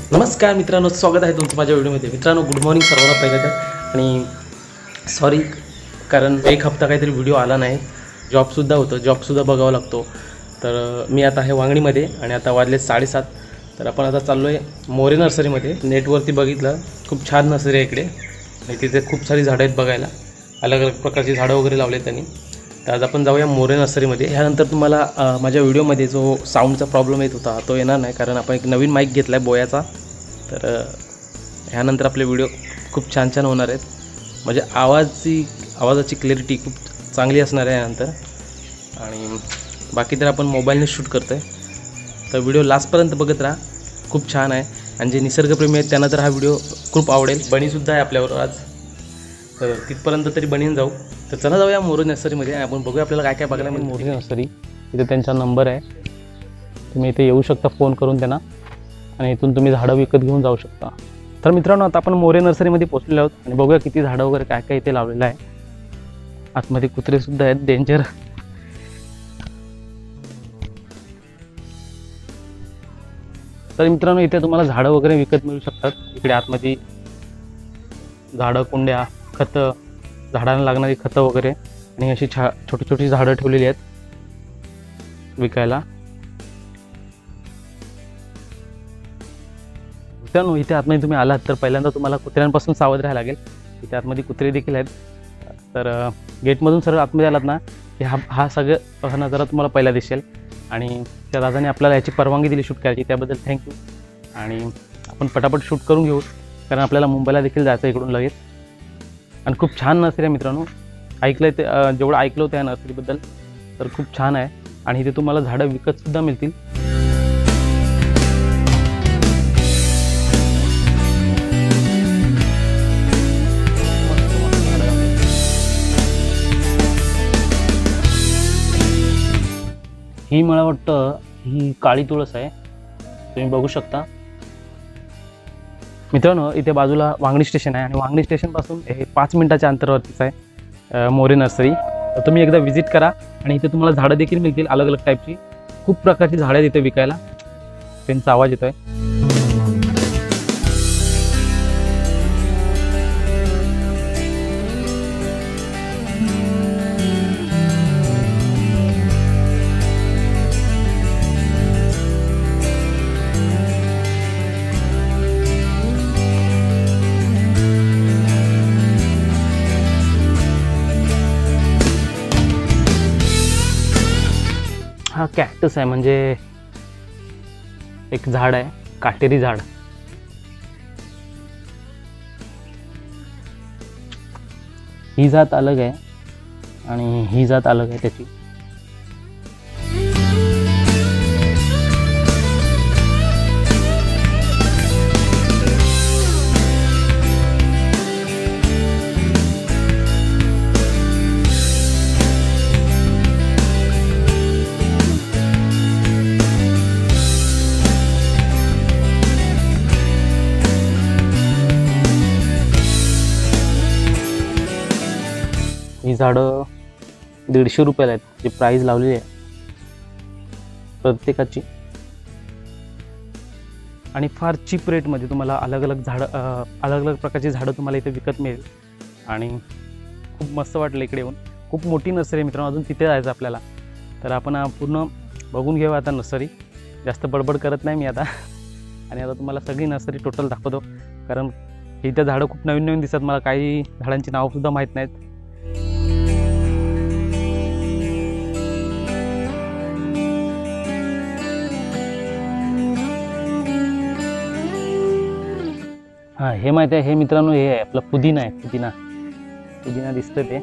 नमस्कार मित्रांनो, स्वागत आहे तुमचं माझ्या व्हिडिओमध्ये। मित्रांनो, गुड मॉर्निंग सर्वांना पहिलं तर। आणि सॉरी, कारण एक हप्ता काहीतरी व्हिडिओ आला नाही। जॉबसुद्धा होतं, जॉबसुद्धा बघावा लागतो। तर मी आता आहे वांगणीमध्ये आणि आता वाजले 7:30। तर आपण आता चाललो आहे मोरे नर्सरीमध्ये। नेटवरती बघितलं, खूप छान नर्सरी आहे इकडे आणि तिथे खूप सारी झाडं आहेत बघायला, अलग अलग प्रकारची झाडं वगैरे लावले त्यांनी। तर आज आपण जाऊया मोरे नर्सरीमध्ये। ह्यानंतर तुम्हाला माझ्या व्हिडिओमध्ये जो साऊंडचा प्रॉब्लेम येत होता तो येणार नाही, कारण आपण एक नवीन माईक घेतला आहे बोयाचा। तर ह्यानंतर आपले व्हिडिओ खूप छान छान होणार आहेत, म्हणजे आवाजाची क्लॅरिटी खूप चांगली असणार आहे यानंतर। आणि बाकी तर आपण मोबाईलने शूट करतो आहे, तर व्हिडिओ लास्टपर्यंत बघत राहा, खूप छान आहे। आणि जे निसर्गप्रेमी आहेत त्यांना तर हा व्हिडिओ खूप आवडेल। बनीसुद्धा आहे आपल्याबरोबर आज, तर तिथपर्यंत तरी बनीन जाऊ। तर चला जाऊया मोरे नर्सरीमध्ये आणि आपण बघूया आपल्याला काय काय बघायला मिळेल। मोरे नर्सरी, इथे त्यांचा नंबर आहे, तुम्ही इथे येऊ शकता फोन करून त्यांना, आणि इथून तुम्ही झाडं विकत घेऊन जाऊ शकता। तर मित्रांनो, आता आपण मोरे नर्सरीमध्ये पोहोचलेलो आहोत आणि बघूया किती झाडं वगैरे काय काय इथे लावलेलं आहे। आतमध्ये कुत्रेसुद्धा आहेत, डेंजर। तर मित्रांनो, इथे तुम्हाला झाडं वगैरे विकत मिळू शकतात। इकडे आतमध्ये झाडं, कुंड्या, खतं, झाडांना लागणारी खतं वगैरे, आणि अशी छोटी छोटी झाडं ठेवलेली आहेत विकायला। मित्रांनो, इथे आतमध्ये तुम्ही आलात तर पहिल्यांदा तुम्हाला कुत्र्यांपासून सावध राहायला लागेल। इथे आतमध्ये कुत्रे देखील आहेत। तर गेटमधून सरळ आतमध्ये आलात ना, की हा सगळं नजारा तुम्हाला पहिला दिसेल। आणि त्या दादाने आपल्याला याची परवानगी दिली शूट करायची, त्याबद्दल थँक्यू। आणि आपण पटापट शूट करून घेऊ, कारण आपल्याला मुंबईला देखील जायचं इकडून लगेच। आणि खूप छान नर्सरी आहे मित्रांनो, ऐकलं आहे ते, जेवढं ऐकलं होतं या नर्सरीबद्दल तर खूप छान आहे। आणि इथे तुम्हाला झाडं विकतसुद्धा मिळतील। ही मला वाटतं ही काळी तुळस आहे, तुम्ही बघू शकता मित्रांनो। इथे बाजूला वांगणी स्टेशन आहे, आणि वांगणी स्टेशनपासून हे 5 मिनिटाच्या अंतरावरतीच आहे मोरे नर्सरी। तर तुम्ही एकदा व्हिजिट करा, आणि इथे तुम्हाला झाडं देखील मिळतील अलग अलग टाईपची। खूप प्रकारची झाडं आहेत इथे विकायला। त्यांचा आवाज येतो आहे। हा कॅक्टस आहे, म्हणजे एक झाड आहे, काटेरी झाड। ही जात अलग आहे आणि ही जात अलग आहे त्याची। ही झाडं 150 रुपयाला आहेत, जी प्राईज लावलेली आहे प्रत्येकाची। आणि फार चीप रेटमध्ये तुम्हाला अलग अलग प्रकारची झाडं तुम्हाला इथे विकत मिळेल। आणि खूप मस्त वाटलं इकडे येऊन। खूप मोठी नर्सरी आहे मित्रांनो, अजून तिथे जायचं आपल्याला। तर आपण पूर्ण बघून घेऊ आता नर्सरी, जास्त बडबड करत नाही मी आता। आणि आता तुम्हाला सगळी नर्सरी टोटल दाखवतो, कारण इथे झाडं खूप नवीन नवीन दिसतात मला, काही झाडांची नावसुद्धा माहीत नाहीत। हां, हे माहिती आहे, हे मित्रांनो हे आहे आपला पुदिना आहे, पुदिना दिसतं ते।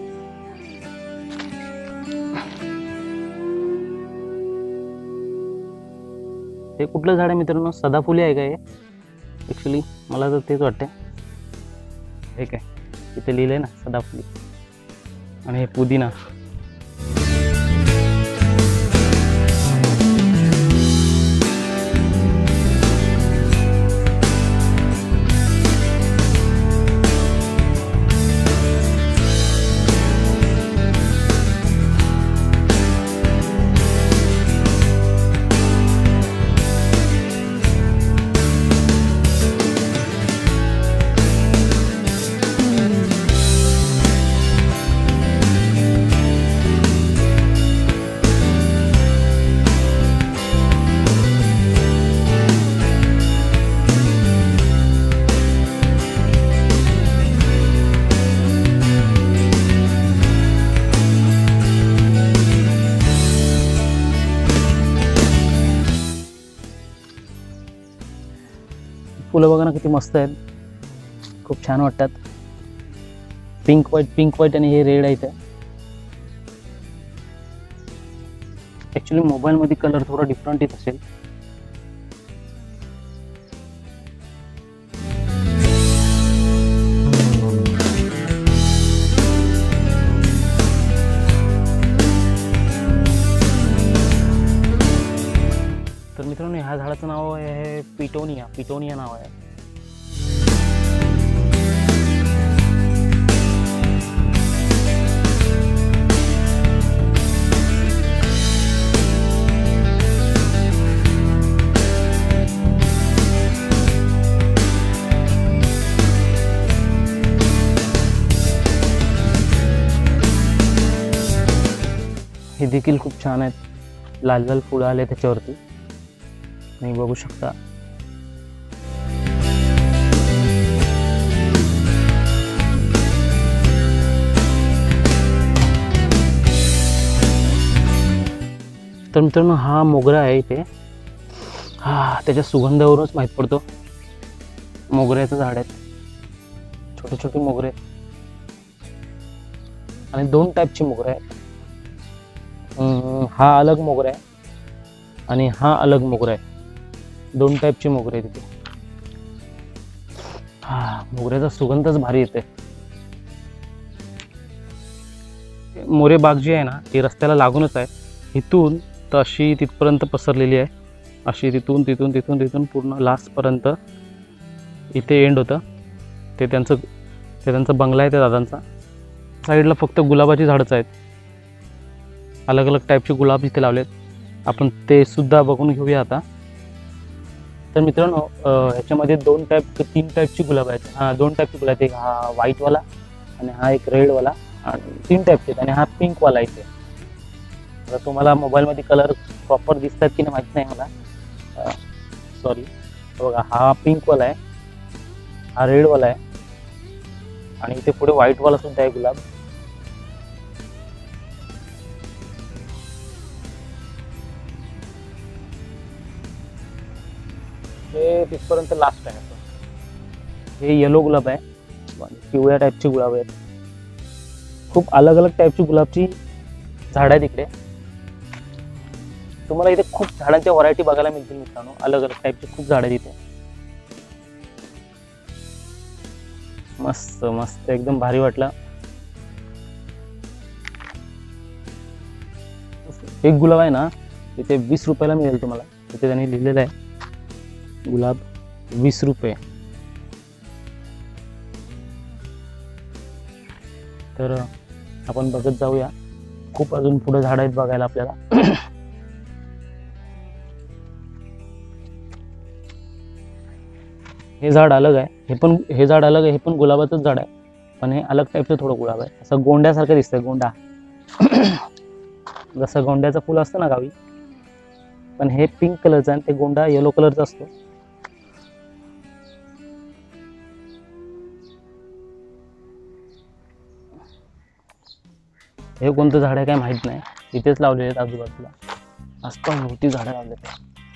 हे कुठलं झाड आहे मित्रांनो? सदाफुली आहे का हे? ॲक्च्युली मला तर तेच वाटतं। हे काय इथे लिहिलं आहे ना, सदाफुली, आणि हे पुदिना। फुलं बघा ना किती मस्त आहेत, खूप छान वाटतात. पिंक व्हाईट आणि हे रेड आहे इथे. ॲक्च्युली मोबाईलमध्ये कलर थोडा डिफरंट येत असेल. तर मित्रांनो, ह्या झाडाचं नाव आहे पिटोनिया नाव आहे. हे देखील खूप छान आहेत, लाल लाल फुलं आले त्याच्यावरती, तुम्ही बघू शकता. तर मित्रांनो, हा मोगरा आहे इथे. त्याच्या सुगंधावरूनच माहीत पडतो. मोगऱ्याचं झाड आहेत, छोटे छोटे मोगरे आणि 2 टाईपचे मोगरे आहेत. हा अलग मोगरा आहे आणि हा अलग मोगरा आहे. 2 टाईपचे मोगरे आहेत तिथे. मोगऱ्याचा सुगंधच भारी येते. मोरे बाग जी आहे ना, ती रस्त्याला लागूनच आहे. इथून तर अशी तिथपर्यंत पसरलेली आहे, अशी तिथून पूर्ण लास्टपर्यंत इथे एंड होतं. ते त्यांचं बंगला आहे त्या दादांचा. साईडला फक्त गुलाबाची झाडच आहेत, अलग अलग टाईपचे गुलाब इथे लावलेत. आपण ते सुद्धा बघून घेऊया आता. तर मित्रांनो, ह्याच्यामध्ये 3 टाईपची गुलाब आहेत. 2 टाईपचे गुलाब आहेत. एक हा व्हाईटवाला आणि हा एक रेडवाला, आणि 3 टाईपचे आहेत. आणि हा पिंकवाला इथे. तर तुम्हाला मोबाईलमध्ये कलर प्रॉपर दिसतात की नाही माहीत नाही मला, सॉरी. बघा, हा पिंकवाला आहे, हा रेडवाला आहे आणि इथे पुढे व्हाईटवाला सुद्धा आहे गुलाब. हे तिथपर्यंत लास्ट आहे. हे येलो गुलाब आहे, पिवळ्या टाईपचे गुलाब आहेत. खूप अलग अलग टाईपची गुलाबची झाड आहेत इकडे. तुम्हाला इथे खूप झाडांच्या व्हरायटी बघायला मिळतील मित्रांनो. अलग अलग टाईपचे खूप झाड आहेत इथे. मस्त मस्त, एकदम भारी वाटलं. एक गुलाब आहे ना, इथे 20 रुपयाला मिळेल तुम्हाला. इथे त्यांनी लिहिलेलं आहे, गुलाब 20 रुपये. तर आपण बघत जाऊया. खूप अजून पुढे झाड आहेत बघायला आपल्याला. हे झाड अलग आहे, हे झाड अलग आहे. हे पण गुलाबाचंच झाड आहे, पण हे अलग टाईपचं थोडं गुलाब आहे. असं गोंड्यासारखं दिसतंय, गोंडा. जसं गोंड्याचं फुल असतं ना गावी, पण हे पिंक कलरचं आहे, ते गोंडा येलो कलरचा असतो. हे कोणतं झाड आहे काय माहित नाही. इथेच लावलेले आहेत आजूबाजूला, आसपास मोठी झाडं लावलेत.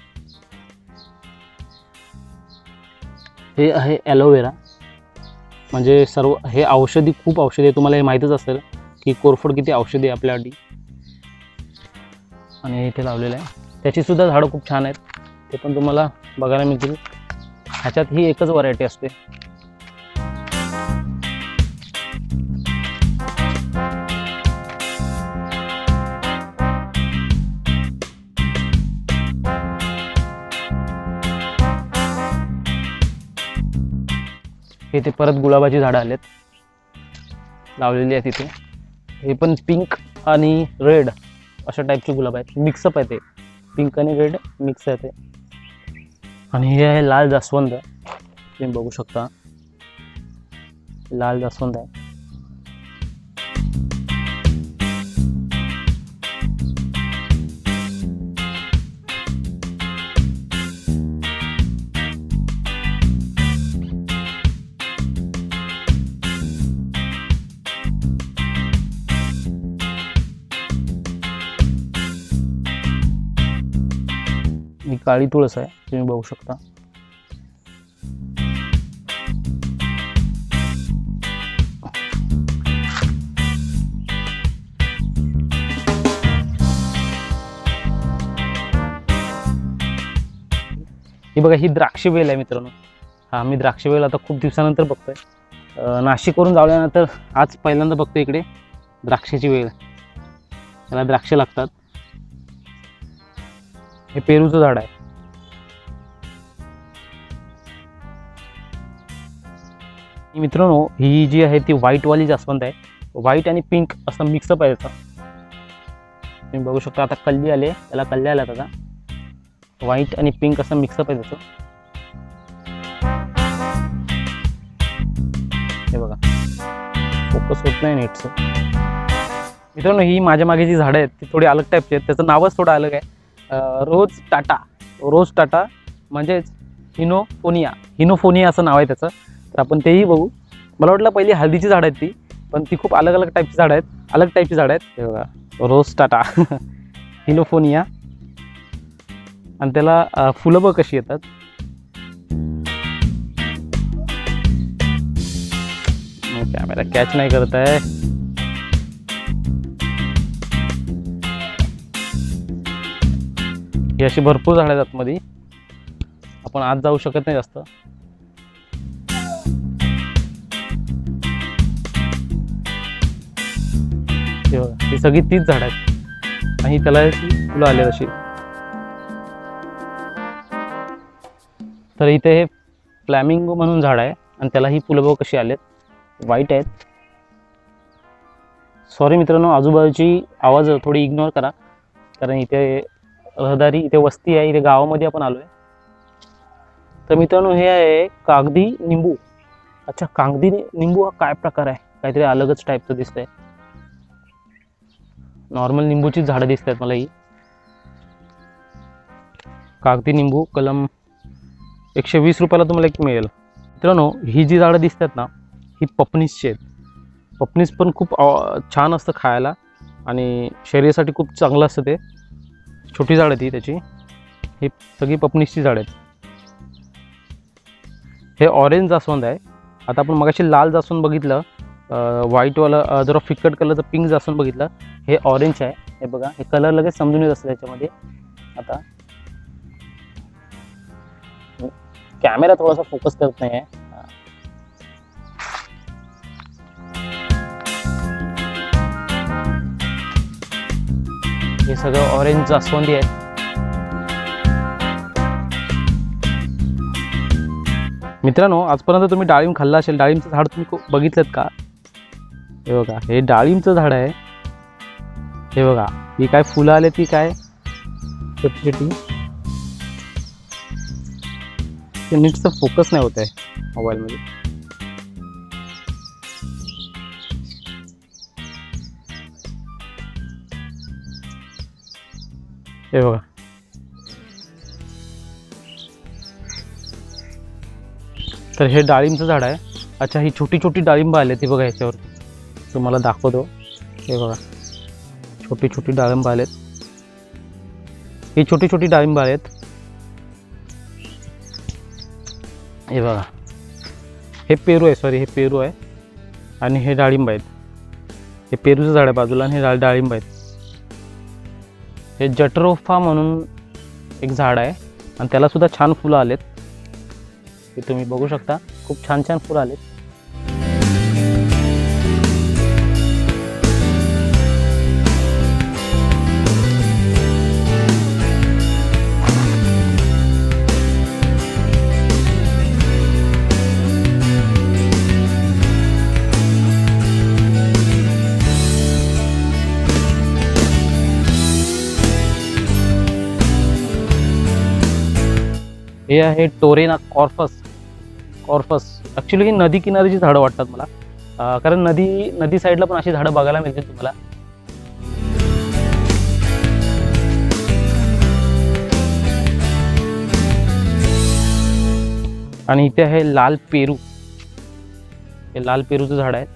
हे आहे ॲलोवेरा. म्हणजे सर्व हे औषधी, खूप औषधी आहे. तुम्हाला हे माहीतच असेल की कोरफड किती औषधी आहे आपल्यासाठी. आणि इथे लावलेलं आहे. त्याची सुद्धा झाडं खूप छान आहेत, ते पण तुम्हाला बघायला मिळतील. ह्याच्यात ही एकच व्हरायटी असते. इथे परत गुलाबाची झाडं आलेत, लावलेली आहेत इथे. हे पण पिंक आणि रेड अशा टाईपचे गुलाब आहेत. मिक्सअप आहे ते, पिंक आणि रेड मिक्स आहे ते. आणि हे आहे लाल जास्वंद, तुम्ही बघू शकता, लाल जास्वंद आहे. ही काळी तुळस आहे, तुम्ही बघू शकता. ही बघा, ही द्राक्ष वेल आहे मित्रांनो. हा, मी द्राक्ष वेल आता खूप दिवसानंतर बघतोय. नाशिकवरून जावल्यानंतर आज पहिल्यांदा बघतोय इकडे द्राक्षाची वेल. त्याला द्राक्ष लागतात. हे पेरूचं झाड आहे. मित्रांनो, ही जी आहे ती व्हाईटवाली जास्वंद आहे. व्हाईट आणि पिंक असं मिक्सअप आहे याचा. तुम्ही बघू शकता आता कल्ली आले, त्याला कल्ल्या आल्यात आता. व्हाईट आणि पिंक असं मिक्सअप आहे त्याचं. हे बघा, फोकस होत नाही नीटचं. मित्रांनो, ही माझ्या मागे जी झाडं आहेत ती थोडी अलग टाईपची आहेत. त्याचं नावच थोडं अलग आहे. रोज टाटा म्हणजेच हिनोफोनिया असं नाव आहे त्याचं. तर आपण तेही बघू. मला वाटलं पहिली हळदीची झाडं आहेत ती, पण ती खूप अलग टाईपची झाडं आहेत. हे बघा, रोज टाटा हिनोफोनिया. आणि त्याला फुलं बघ कशी येतात. कॅमेरा कॅच नाही करत आहे. ही अशी भरपूर झाडं आहेत आतमध्ये. आपण आत जाऊ शकत नाही जास्त. ही सगळी तीच झाड आहेत आणि त्याला फुलं आले अशी. तर इथे हे फ्लॅमिंगो म्हणून झाड आहे आणि त्याला ही फुलं बघ कशी आलेत. व्हाईट आहेत. सॉरी मित्रांनो, आजूबाजूची आवाज थोडी इग्नोर करा, कारण इथे रहदारी, इथे वस्ती आहे, इथे गावामध्ये आपण आलोय. तर मित्रांनो, हे आहे कागदी निंबू. अच्छा, कागदी निंबू हा काय प्रकार आहे? काहीतरी अलगच टाईपचं दिसतंय. नॉर्मल निंबूची झाडं दिसत आहेत मला. ही कागदी निंबू कलम 120 रुपयाला तुम्हाला एक मिळेल. मित्रांनो, ही जी झाडं दिसतात ना, ही पपनीसची आहेत. पपनीस पण खूप छान असतं खायला आणि शरीरासाठी खूप चांगलं असतं ते. छोटी झाड आहे ती त्याची. ही सगळी पपनीसची झाड आहेत. हे ऑरेंज जास्वंद आहे. आता आपण मगाशी लाल जास्वंद बघितलं, व्हाईटवाला जरा फिकट कलरचं पिंक जास्वंद बघितलं. हे ऑरेंज आहे. हे बघा, हे कलर लगेच समजून येत असतं त्याच्यामध्ये. आता कॅमेरा थोडासा फोकस करत नाही आहे. हे सगळं ऑरेंज जास्वंदी आहे. मित्रांनो, आजपर्यंत तुम्ही डाळिंब खाल्ला असेल. डाळिंबचं झाड तुम्ही बघितलं का? हे बघा, हे डाळिंबचं झाड आहे. हे बघा, ही काय फुलं आले, ती काय छोटी छोटी. नीटचा फोकस नाही होत आहे मोबाईलमध्ये. हे बघा, तर हे डाळिंबचं झाड आहे. अच्छा, ही छोटी छोटी डाळिंब आले ती बघा ह्याच्यावर. तुम्हाला दाखवतो. हे बघा, छोटी छोटी डाळिंब आलेत. ही छोटी छोटी डाळिंब आहेत. हे बघा, हे पेरू आहे. सॉरी, हे पेरू आहे आणि हे डाळिंब आहेत. हे पेरूचं झाड आहे बाजूला आणि हे डाळिंब आहेत. हे जटरोफा म्हणून एक झाड आहे आणि त्याला सुद्धा छान फुलं आलेत. हे तुम्ही बघू शकता, खूप छान छान फुलं आलेत. हे आहे टोरेना कॉर्फस. ॲक्च्युली ही नदी किनारीची झाडं वाटतात मला, कारण नदी साईडला पण अशी झाडं बघायला मिळतील तुम्हाला. आणि इथे आहे लाल पेरू. हे लाल पेरूचं झाड आहे.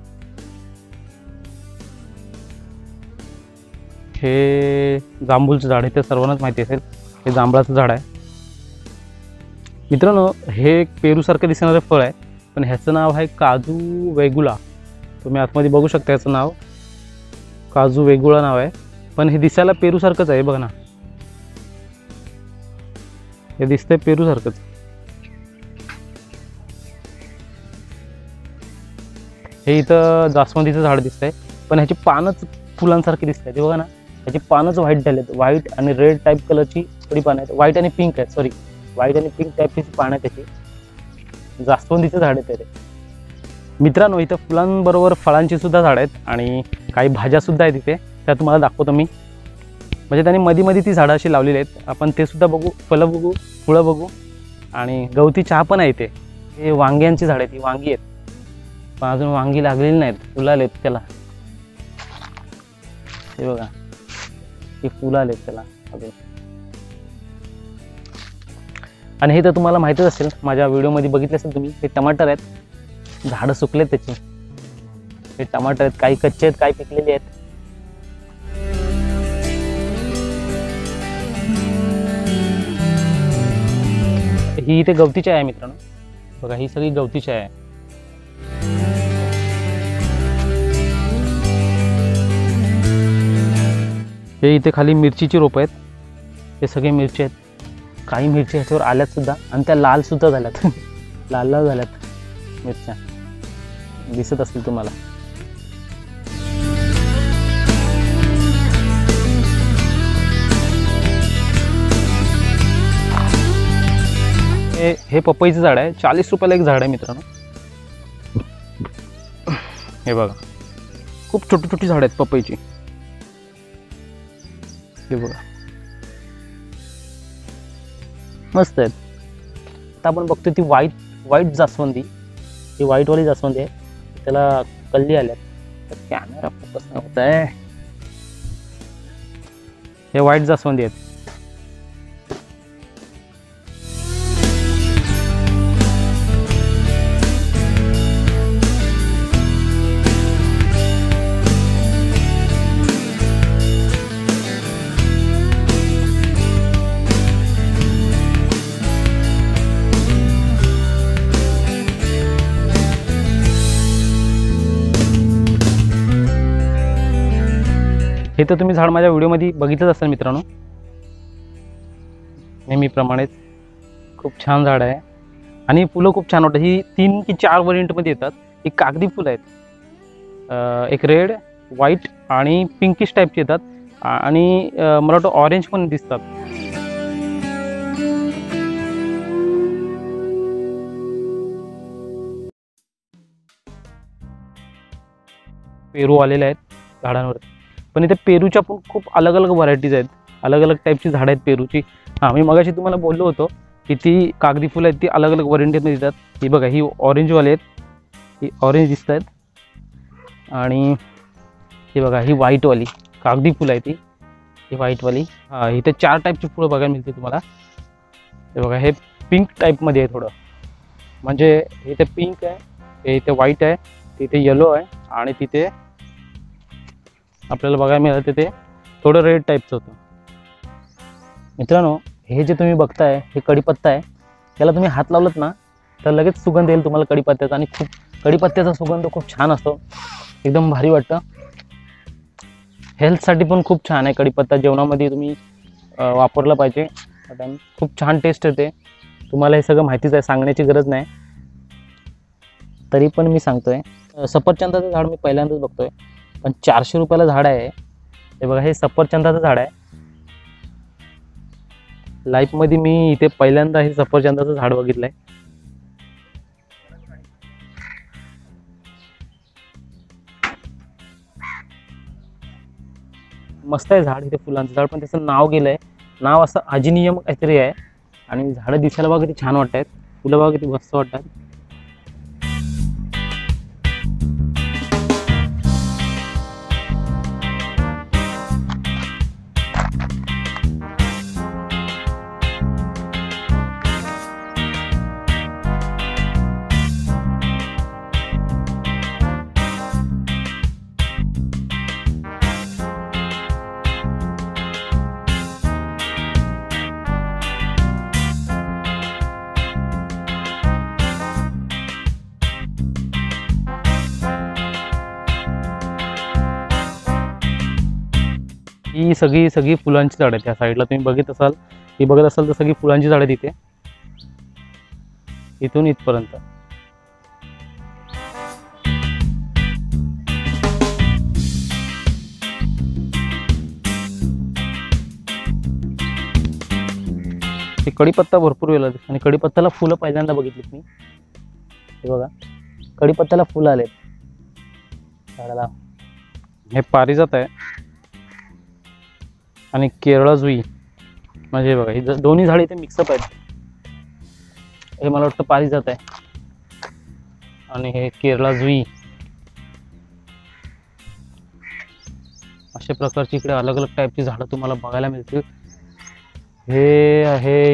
हे जांभूळचं झाड आहे, ते सर्वांनाच माहिती असेल. हे जांभळाचं झाड आहे. मित्रांनो, हे एक पेरूसारखं दिसणारं फळ आहे, पण ह्याचं नाव आहे काजू वेगुळा. तुम्ही आतमध्ये बघू शकता, याचं नाव काजू वेगुळा नाव आहे, पण हे दिसायला पेरूसारखंच आहे. बघा ना, हे दिसतंय पेरू सारखंच. हे इथं जास्वंदीचं झाड दिसतंय, पण ह्याची पानच फुलांसारखी दिसत ते बघा ना. ह्याची पानच व्हाईट झालेत, व्हाईट आणि रेड टाईप कलरची थोडी पानं आहेत. व्हाईट आणि पिंक आहेत, सॉरी व्हाईट आणि पिंक टाईपची पानं आहेत त्याची. जास्वंदीचं झाड आहे ते. मित्रांनो, इथं फुलांबरोबर फळांची सुद्धा झाड आहेत आणि काही भाज्या सुद्धा आहेत इथे, त्या तुम्हाला दाखवतो मी. म्हणजे त्यांनी मध्ये मध्ये ती झाडं अशी लावलेली आहेत. आपण ते सुद्धा बघू, फळं बघू, फुलं बघू. आणि गवती चहा पण आहे इथे. हे वांग्यांची झाड आहेत, ही वांगी आहेत, पण अजून वांगी लागलेली नाहीत, फुलं आलेत त्याला. हे बघा, हे फुलं आलेत त्याला अजून. आणि हे तर तुम्हाला माहितीच असेल, माझ्या व्हिडिओमध्ये बघितले असेल तुम्ही, हे टमाटर आहेत. झाडं सुकलेत त्याची. हे टमाटर आहेत, काही कच्चे आहेत, काही पिकलेले आहेत. ही इथे गवती चहा आहे मित्रांनो, बघा ही सगळी गवती चहा आहे. हे इथे खाली मिरचीची रोपं आहेत, हे सगळे मिरची आहेत. काही मिरची ह्याच्यावर आल्यात सुद्धा आणि त्या लाल सुद्धा झाल्यात. लाल लाल झाल्यात मिरच्या, दिसत असतील तुम्हाला. हे पपईचं झाड आहे, 40 रुपयाला एक झाड आहे मित्रांनो. हे बघा, खूप छोटी छोटी झाड आहेत पपईची. हे बघा, मस्त आहेत. आता आपण बघतोय ती व्हाईट जास्वंदी, ही व्हाईटवाली जास्वंदी आहे, त्याला कल्ली आल्यात. कॅमेरा फोकस नाही होत आहे. हे व्हाईट जास्वंदी आहेत. हे तर तुम्ही झाड माझ्या व्हिडिओमध्ये बघितलंच असेल मित्रांनो, नेहमीप्रमाणेच. खूप छान झाड आहे आणि फुलं खूप छान वाटतात. ही 3 की 4 व्हरियंटमध्ये येतात. ही कागदी फुलं आहेत, एक रेड, व्हाईट आणि पिंकिश टाईपची येतात आणि मला वाटतं ऑरेंज पण दिसतात. पेरू आलेले आहेत झाडांवर, पण इथे पेरूच्या पण खूप अलग अलग व्हरायटीज आहेत, अलग अलग टाईपची झाडं आहेत पेरूची. हां, मी मगाशी तुम्हाला बोललो होतो की ती कागदी फुलं आहेत, ती अलग अलग व्हरायटीमध्ये येतात. ही बघा, ही ऑरेंजवाली आहेत, ही ऑरेंज दिसत आहेत. आणि ही बघा, ही व्हाईटवाली कागदी फुलं आहे, ही व्हाईटवाली. हां, इथे 4 टाईपची फुलं बघायला मिळते तुम्हाला. हे बघा, हे पिंक टाईपमध्ये आहे थोडं, म्हणजे इथे पिंक आहे, हे इथे व्हाईट आहे, तिथे येलो आहे आणि तिथे आपल्याला बघायला मिळतं ते थोडं रेड टाईपचं होतं. मित्रांनो, हे जे तुम्ही बघताय हे कढीपत्ता आहे. त्याला तुम्ही हात लावलात ना तर लगेच सुगंध येईल तुम्हाला कढीपत्त्याचा. आणि खूप कढीपत्त्याचा सुगंध खूप छान असतो, एकदम भारी वाटतं. हेल्थसाठी पण खूप छान आहे कढीपत्ता. जेवणामध्ये तुम्ही वापरला पाहिजे, खूप छान टेस्ट येते. तुम्हाला हे सगळं माहितीच आहे, सांगण्याची गरज नाही, तरी पण मी सांगतोय. सफरचंदाचं झाड मी पहिल्यांदाच बघतोय, पण 400 रुपयाला झाड आहे. हे बघा, हे सफरचंदाचं झाड आहे. लाईफमध्ये मी इथे पहिल्यांदा हे सफरचंदाचं झाड बघितलंय. मस्त आहे झाड, इथे फुलांचं झाड, पण त्याचं नाव गेलंय, नाव असं अजिनियम काहीतरी आहे. आणि झाडं दिसायला बघा किती छान वाटतात, फुलं बघा किती मस्त वाटतात. ही सगळी सगळी फुलांची झाड आहेत. त्या साईडला तुम्ही बघत असाल तर सगळी फुलांची झाड आहेत इथे, इथून इथपर्यंत. कडीपत्ता भरपूर वेळेला दिसतो आणि कडीपत्त्याला फुलं पहिल्यांदा बघितलीत मी. हे बघा, कडीपत्त्याला फुलं आलेत झाडाला. हे पारिजात आहे आणि केरळा जुई, म्हणजे बघा ही दोन्ही झाडे इथे मिक्सअप आहेत. हे मला वाटतं पारिजात आहे आणि हे केरळा जुई. अशा प्रकारची इकडे अलग अलग टाईपची झाडं तुम्हाला बघायला मिळतील. हे आहे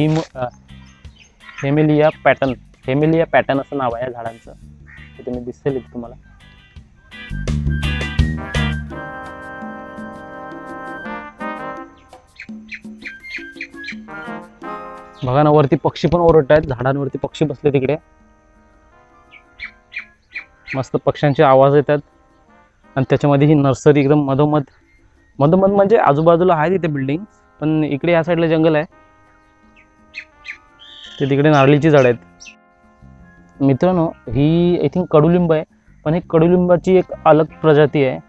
हेमेलिया पॅटर्न असं नाव आहे या झाडांचं. ते तुम्ही दिसेल तुम्हाला. बघा ना, वरती पक्षी पण ओरडत आहेत. झाडांवरती पक्षी बसले तिकडे, मस्त पक्ष्यांचे आवाज येतात. आणि त्याच्यामध्ये ही नर्सरी एकदम मधोमध म्हणजे आजूबाजूला आहे तिथे बिल्डिंग, पण इकडे या साईडला जंगल आहे. ते तिकडे नारळीची झाड आहेत. मित्रांनो, ही आय थिंक कडुलिंब आहे, पण हे कडुलिंबाची एक अलग प्रजाती आहे.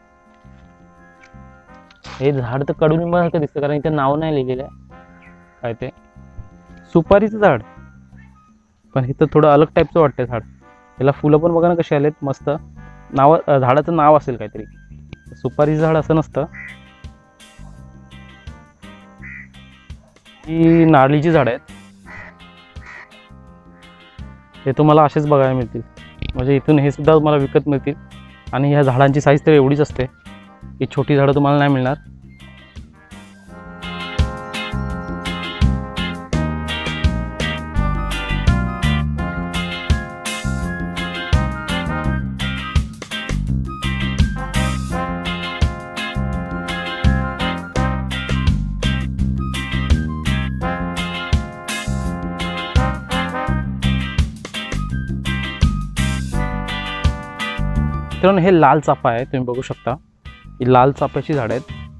हे झाड तर कडुलिंबासारखं दिसतं, कारण इथे नाव नाही लिहिलेलं आहे. काय ते सुपारीचं झाड, पण इथं थोडं अलग टाईपचं वाटतं झाड. याला फुलं पण बघा ना कशी आलेत मस्त. झाडाचं नाव असेल काहीतरी. सुपारीचं झाड असं नसतं. ही नारळीची झाड आहेत. हे तुम्हाला असेच बघायला मिळतील, म्हणजे इथून हे सुद्धा तुम्हाला विकत मिळतील. आणि ह्या झाडांची साईज तर एवढीच असते, ही छोटी झाडं तुम्हाला नाही मिळणार. मित्रांनो, हे लाल चाफा आहे, तुम्ही बघू शकता. ही लाल चाफ्याची झाड आहेत.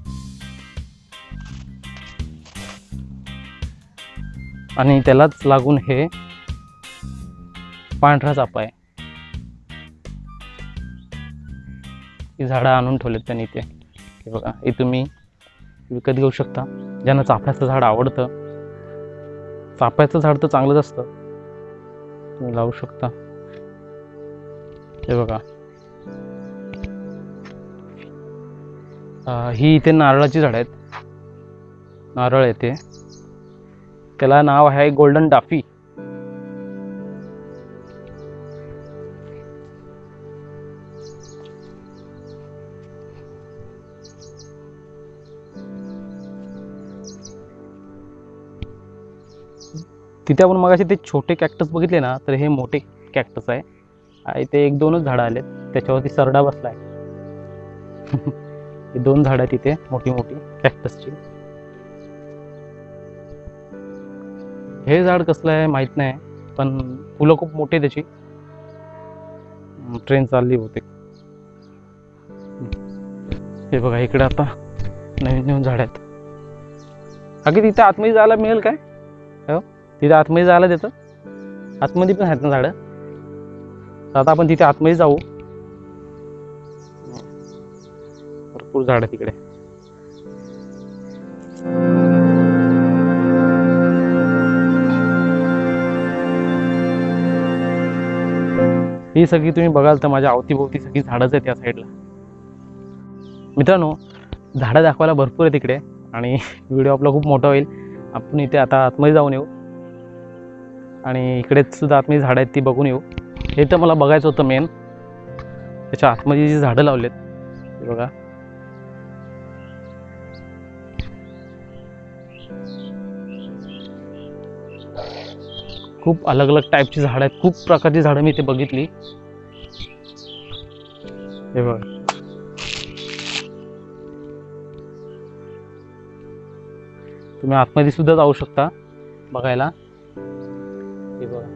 आणि त्यालाच लागून हे पांढरा चाफा आहे. ही झाडं आणून ठेवलेत त्यांनी इथे. हे बघा, हे तुम्ही विकत घेऊ शकता. ज्यांना चाफ्याचं झाड आवडतं, चाफ्याचं झाड तर चांगलंच असतं, तुम्ही लावू शकता. हे बघा, ही इथे नारळाची झाड आहेत. नारळ येते, त्याला नाव आहे गोल्डन डाफी. तिथे आपण मगाशी ते छोटे कॅक्टस बघितले ना, तर हे मोठे कॅक्टस आहे. इथे 1-2च झाडं आलेत, त्याच्यावरती सरडा बसलाय. ही 2 झाडं आहेत तिथे मोठी मोठी कॅक्टसची. हे झाड कसलं आहे माहित नाही, पण फुलं खूप मोठी त्याची. ट्रेन चालली होते. हे बघा, इकडे आता नवीन झाड आहेत. अगदी तिथे आतमध्ये जायला मिळेल काय? हो, तिथे आतमध्ये जायला देतं. आतमध्ये पण आहेत ना झाडं. आता आपण तिथे आतमध्ये जाऊ. भरपूर झाड तिकडे. ही सगळी तुम्ही बघाल तर माझ्या अवतीभोवती सगळी झाडच आहेत या साईडला. मित्रांनो, झाडं दाखवायला भरपूर आहे तिकडे आणि व्हिडिओ आपला खूप मोठा होईल. आपण इथे आता आतमध्ये जाऊन येऊ आणि इकडेच सुद्धा आतमध्ये झाडं आहेत ती बघून येऊ. हे तर मला बघायचं होतं मेन. त्याच्या आतमध्ये जी झाडं लावलेत ते बघा. खूप अलग अलग टाईपची झाडं आहेत, खूप प्रकारची झाडं मी इथे बघितली. हे बघा, तुम्ही आतमध्ये सुद्धा जाऊ शकता बघायला. हे बघा,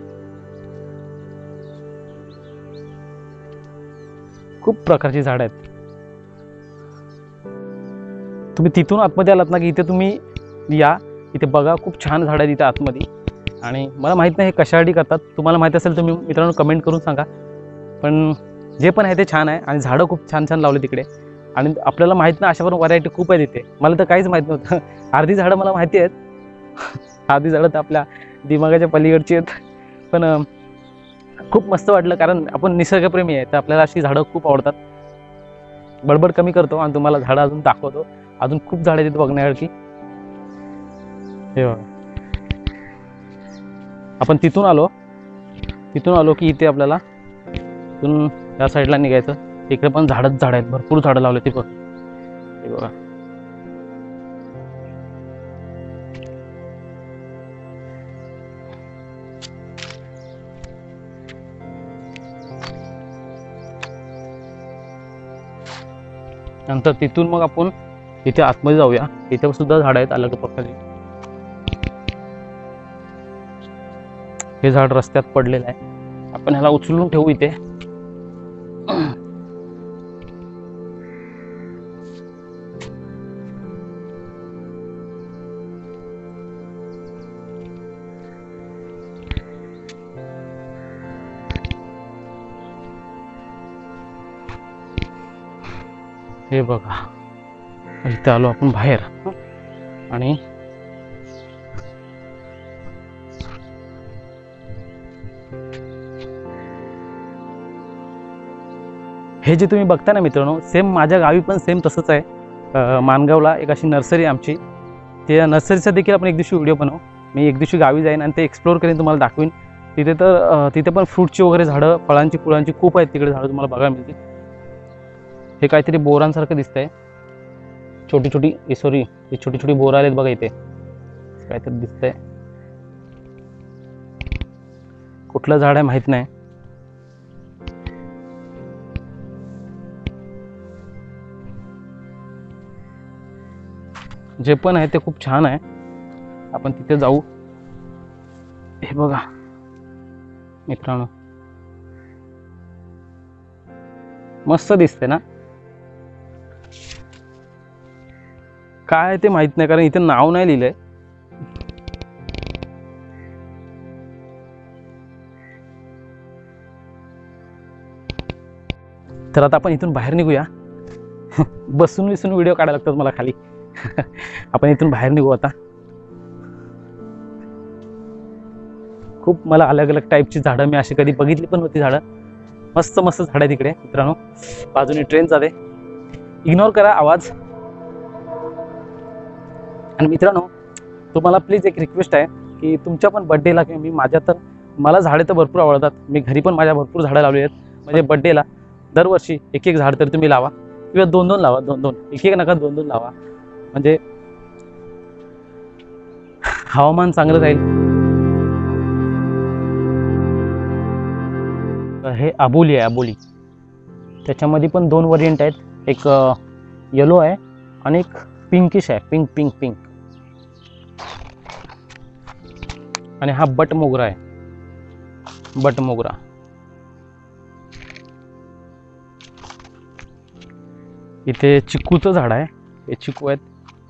खूप प्रकारची झाडं आहेत. तुम्ही तिथून आतमध्ये आलात ना की इथे तुम्ही या, इथे बघा खूप छान झाड आहेत इथे आतमध्ये. आणि मला माहीत नाही हे कशासाठी करतात, तुम्हाला माहीत असेल तुम्ही मित्रांनो कमेंट करून सांगा. पण जे पण आहे ते छान आहे आणि झाडं खूप छान छान लावले तिकडे. आणि आपल्याला माहीत नाही अशा पण व्हरायटी खूप आहे तिथे, मला तर काहीच माहीत नव्हतं. अर्धी झाडं मला माहिती आहेत, अर्धी झाडं तर आपल्या दिमागाच्या पलीकडची आहेत. पण खूप मस्त वाटलं, कारण आपण निसर्गप्रेमी आहे तर आपल्याला अशी झाडं खूप आवडतात. बडबड कमी करतो आणि तुम्हाला झाडं अजून दाखवतो. अजून खूप झाडं तिथे बघण्यासारखी. हे बघा, आपण तिथून आलो की इथे आपल्याला तिथून त्या साईडला निघायचं. इकडे पण झाडच झाड आहेत, भरपूर झाडं लावले ते बघ. हे बघा, नंतर तिथून मग आपण इथे आतमध्ये जाऊया. इथे सुद्धा झाड आहेत अलग प्रकारचे. हे झाड रस्त्यात पडलेलं आहे, आपण ह्याला उचलून ठेवू इथे. हे बघा, इथे आलो आपण बाहेर. आणि हे जे तुम्ही बघता ना मित्रांनो, सेम माझ्या गावी पण सेम तसंच आहे. मानगावला एक अशी नर्सरी आमची, त्या नर्सरीचा देखील आपण एक दिवशी व्हिडिओ बनवू. मी एक दिवशी गावी जाईन आणि ते एक्सप्लोर करेन, तुम्हाला दाखवीन. तिथे पण फ्रूटची वगैरे झाडं, फळांची फुलांची खूप आहेत तिकडे झाडं, तुम्हाला बघायला मिळतील. हे काहीतरी बोरांसारखं दिसतंय, छोटी छोटी बोरं आलेत बघा इथे. काहीतरी दिसतंय, कुठलं झाड आहे माहित नाही. जे पण आहे ते खूप छान आहे, आपण तिथे जाऊ. हे बघा मित्रांनो, मस्त दिसते ना. काय ते माहित नाही, कारण इथे नाव नाही लिहिलंय. तर आता आपण इथून बाहेर निघूया. बसून व्हिडिओ काढायला लागतात मला खाली. आपण इथून बाहेर निघू आता. खूप मला अलग अलग टाईपची झाडं मी अशी कधी बघितली पण होती. झाडं मस्त मस्त झाड आहे तिकडे मित्रांनो. बाजूने ट्रेन जाते, इग्नोर करा आवाज. आणि मित्रांनो, तुम्हाला प्लीज एक रिक्वेस्ट आहे की तुमच्या पण बड्डेला किंवा मला झाडे तर भरपूर आवडतात. मी घरी पण माझ्या भरपूर झाडं लावली आहेत. म्हणजे बड्डेला दरवर्षी एक झाड तरी तुम्ही लावा, किंवा दोन लावा. दोन एक नका, दोन लावा. म्हणजे हवामान चांगलं राहील. हे आबोली आहे, आबोली. त्याच्यामध्ये पण 2 व्हरियंट आहेत, एक येलो आहे आणि एक पिंकिश आहे, पिंक. आणि हा बट मोगरा आहे, बट मोगरा. इथे चिकूचं झाड आहे, हे चिकू आहेत.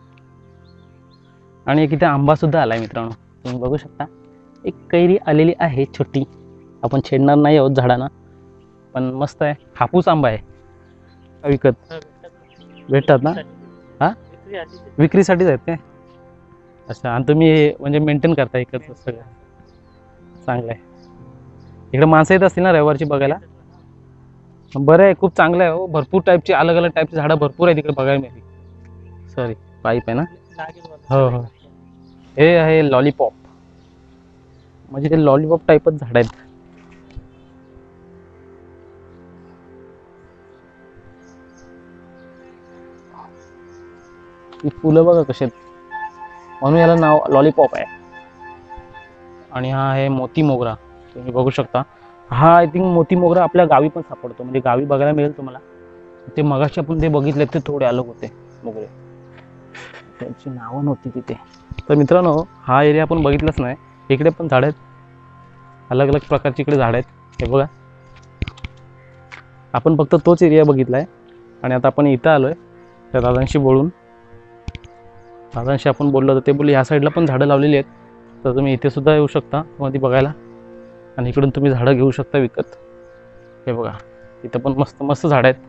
आणि एक इथे आंबा सुद्धा आलाय मित्रांनो, तुम्ही बघू शकता. एक कैरी आलेली आहे छोटी, आपण छेडणार नाही आहोत झाडांना, पण मस्त आहे. हापूस आंबा आहे, विकत भेटतात ना. हा, विक्रीसाठीच आहेत काय? अच्छा, आणि तुम्ही म्हणजे मेंटेन करता इकडचं सगळं, चांगलं आहे. इकडे माणसं येत असतील ना रविवारची बघायला? बरं आहे, खूप चांगलं आहे. हो, भरपूर टाईपची अलग अलग टाईपची झाडं भरपूर आहे तिकडे बघायला मिळते. सॉरी, पाईप आहे ना. हो, हे आहे लॉलीपॉप, म्हणजे ते लॉलीपॉप टाईपच झाड आहेत. ही फुलं बघा कशी आहेत, म्हणून याला नाव लॉलीपॉप आहे. आणि हा आहे मोती मोगरा, तुम्ही बघू शकता. हा आय थिंक मोती मोगरा आपल्या गावी पण सापडतो, म्हणजे गावी बघायला मिळेल तुम्हाला. ते मगाशी आपण ते बघितले ते थोडे अलग होते मोगरे, त्यांची नावं नव्हती तिथे. तर मित्रांनो, हा एरिया आपण बघितलाच नाही. इकडे पण झाड आहेत, अलग अलग प्रकारची इकडे झाड आहेत. हे बघा, आपण फक्त तोच एरिया बघितला आहे. आणि आता आपण इथं आलो आहे त्या दादांशी बोलून. दादांशी आपण बोललो होतो, ते बोलले ह्या साईडला पण झाडं लावलेली आहेत, तर तुम्ही इथे सुद्धा येऊ शकता मध्ये बघायला आणि इकडून तुम्ही झाडं घेऊ शकता विकत. हे बघा इथं पण मस्त मस्त झाडं आहेत.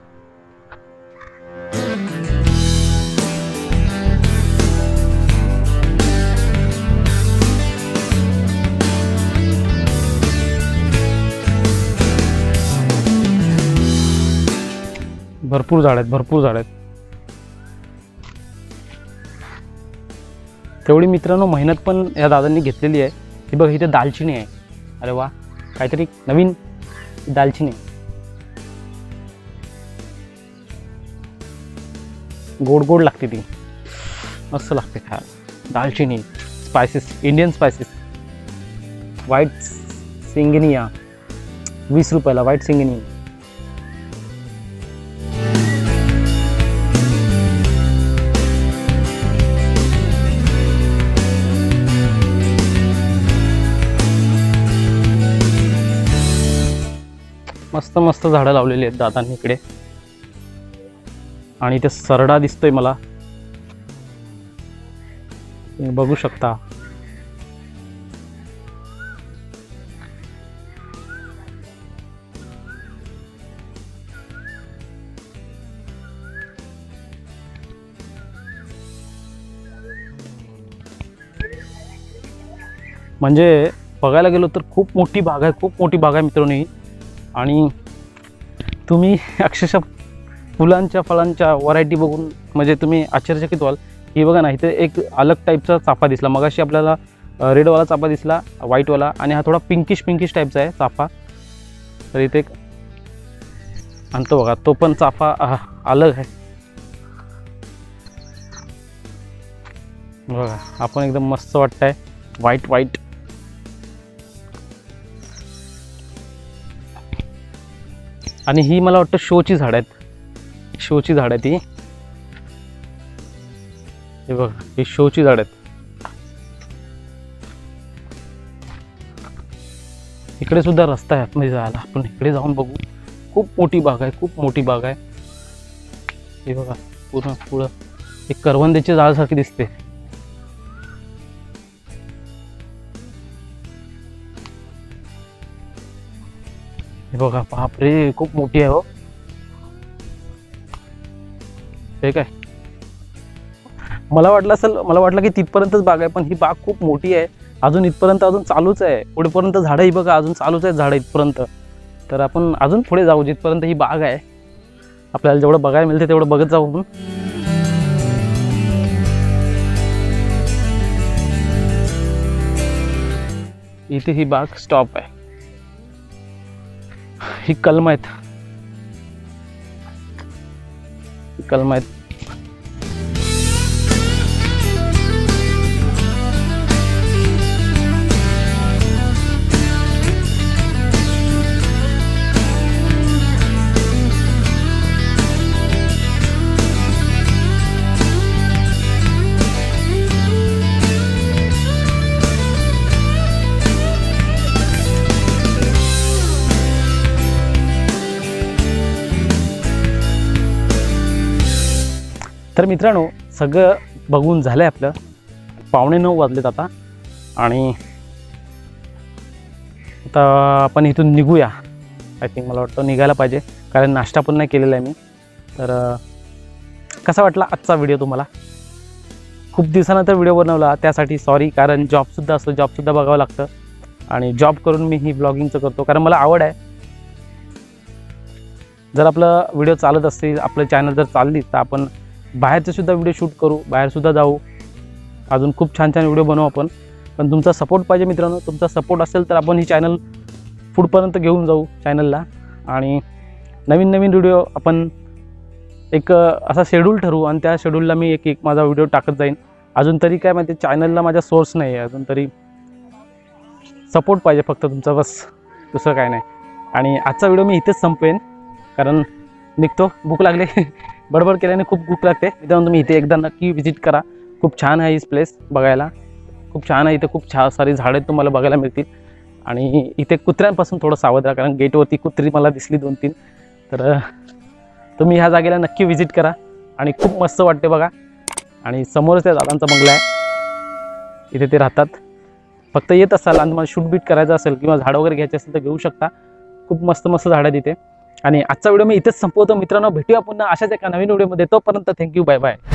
भरपूर झाड आहेत, भरपूर झाड आहेत. तेवढी मित्रांनो मेहनत पण या दादांनी घेतलेली आहे. ही बघ इथे दालचिनी आहे. अरे वा, काहीतरी नवीन दालचिनी. गोड गोड लागते ती, मस्त लागते खायला. दालचिनी स्पायसेस, इंडियन स्पायसेस. व्हाईट सिंगनिया 20 रुपयाला व्हाईट सिंगनिया. मस्त मस्त झाडं लावलेली आहेत दादांनी इकडे. आणि इथे सरडा दिसतोय मला, तुम्ही बघू शकता. म्हणजे बघायला गेलो तर खूप मोठी बाग आहे, खूप मोठी बाग आहे मित्रांनो ही. आणि तुम्ही अक्षरशः फुलांच्या फळांच्या व्हरायटी बघून म्हणजे तुम्ही आश्चर्यचकित व्हाल. ही बघा ना, इथे एक अलग टाईपचा चाफा दिसला. मगाशी आपल्याला रेडवाला चाफा दिसला, व्हाईटवाला, आणि हा थोडा पिंकिश टाईपचा आहे चाफा. तर इथे एक आणतो बघा, तो पण चाफा अलग आहे. बघा आपण एकदम मस्त वाटतंय, व्हाईट व्हाईट. आणि ही मला वाटतं शोची झाड आहेत, शोची झाड आहे ती. हे बघा ही शोची झाड आहेत. इकडे सुद्धा रस्ता आहे आतमध्ये जायला, आपण इकडे जाऊन बघू. खूप मोठी बाग आहे, खूप मोठी बाग आहे. हे बघा पूर्ण पुढं एक करवंदीची झाडासारखी दिसते. हे बघा, बापरे खूप मोठी आहे हो. हे काय मला वाटलं की तिथपर्यंतच बाग आहे, पण ही बाग खूप मोठी आहे. अजून इथपर्यंत अजून चालूच आहे. पुढेपर्यंत झाडं ही बघा अजून चालूच आहेत, झाडं इथपर्यंत. तर आपण अजून पुढे जाऊ जिथपर्यंत ही बाग आहे. आपल्याला जेवढं बघायला मिळते तेवढं बघत जाऊ आपण. इथे ही बाग स्टॉप आहे. ही कलम आहेत, कलम आहेत. तर मित्रांनो सगळं बघून झालं आहे आपलं. 9:15 वाजलेत आता. आणि आता आपण इथून निघूया. आय थिंक मला वाटतं निघायला पाहिजे, कारण नाश्ता पण नाही केलेला आहे मी. तर कसा वाटला आजचा व्हिडिओ तुम्हाला? खूप दिवसानंतर व्हिडिओ बनवला, त्यासाठी सॉरी. कारण जॉबसुद्धा असतो, जॉबसुद्धा बघावं लागतं. आणि जॉब करून मी ही ब्लॉगिंगचं करतो, कारण मला आवड आहे. जर आपलं व्हिडिओ चालत असतील, आपलं चॅनल जर चालली, तर आपण बाहेरचे सुद्धा व्हिडिओ शूट करू, बाहेरसुद्धा जाऊ, अजून खूप छान छान व्हिडिओ बनवू आपण. पण तुमचा सपोर्ट पाहिजे मित्रांनो. तुमचा सपोर्ट असेल तर आपण ही चॅनल पुढपर्यंत घेऊन जाऊ चॅनलला. आणि नवीन नवीन व्हिडिओ आपण एक असा शेड्यूल ठरवू, आणि त्या शेड्यूलला मी एक माझा व्हिडिओ टाकत जाईन. अजून तरी काय माहिती, चॅनलला माझा सोर्स नाही आहे अजून तरी. सपोर्ट पाहिजे फक्त तुमचा, बस, दुसरं काय नाही. आणि आजचा व्हिडिओ मी इथेच संपवेन, कारण निघतो, भूक लागले. बडबड केल्याने खूप भूक लागते. मित्रांनो तुम्ही इथे एकदा नक्की व्हिजिट करा. खूप छान आहे ही प्लेस बघायला, खूप छान आहे. इथे खूप सारी झाडं तुम्हाला बघायला मिळतील. आणि इथे कुत्र्यांपासून थोडं सावध राहा, कारण गेटवरती कुत्री मला दिसली 2-3. तर तुम्ही ह्या जागेला नक्की व्हिजिट करा. आणि खूप मस्त वाटते बघा. आणि समोरच त्या दादांचा बंगला आहे, इथे ते राहतात. फक्त येत असाल आणि तुम्हाला शूट बीट करायचं असेल किंवा झाडं वगैरे घ्यायचे असेल तर घेऊ शकता. खूप मस्त मस्त झाडं आहेत इथे. आणि आजचा व्हिडिओ मी इथेच संपवतो मित्रांनो. भेटूया पुन्हा अशाच एका नवीन व्हिडिओमध्ये. तोपर्यंत थँक्यू, बाय बाय.